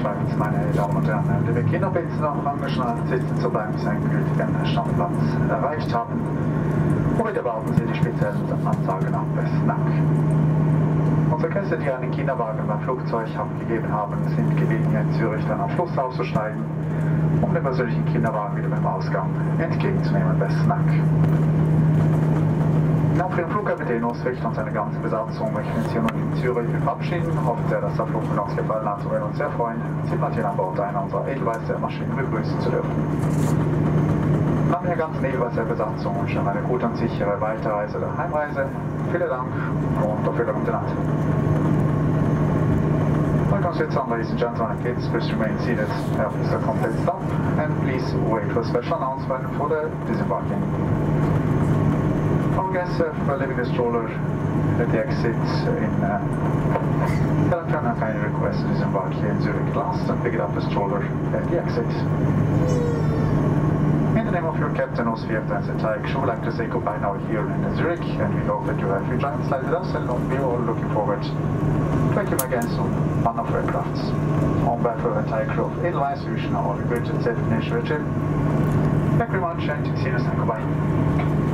Zweitens, meine Damen und Herren, liebe Kinder, bitte noch angeschnallt sitzen zu bleiben, bis Sie einen gültigen Standplatz erreicht haben. Und bitte warten Sie die speziellen Ansagen ab bis Snack. Unsere Gäste, die einen Kinderwagen beim Flugzeug abgegeben haben, sind gebeten, in Zürich dann am Schluss auszusteigen, um den persönlichen Kinderwagen wieder beim Ausgang entgegenzunehmen bis Snack. Nach Ihrem Flug mit Enos richtet uns eine ganze Besatzung, möchten uns hier noch in Zürich verabschieden. Hoffen sehr, dass der Flug mit uns gefallen hat. Wir würden uns sehr freuen, Sie bald hier an Bord einer unserer Edelweiss Maschinen begrüßen zu dürfen. Im Namen der ganzen Edelweiss Besatzung wünschen wir eine gute und sichere Weiterreise oder Heimreise. Vielen Dank und auf Wiedersehen miteinander. Welcome to Switzerland, ladies and gentlemen. Kids, please remain seated after the complete stop and please wait for a special announcement for the disembarking. Our guests are leaving the stroller at the exit in Heraklion and kindly request to disembark here in Zurich last and pick it up the stroller at the exit. In the name of your captain, Osviert and Zetaik, we would like to say goodbye now here in Zurich, and we hope that you have enjoyed the flight with us, and we are all looking forward to taking you again soon on our aircrafts. On behalf of the entire crew of Edelweiss, we wish you now all a good and safe finish of your trip. Thank you very much, and see you next time. Goodbye.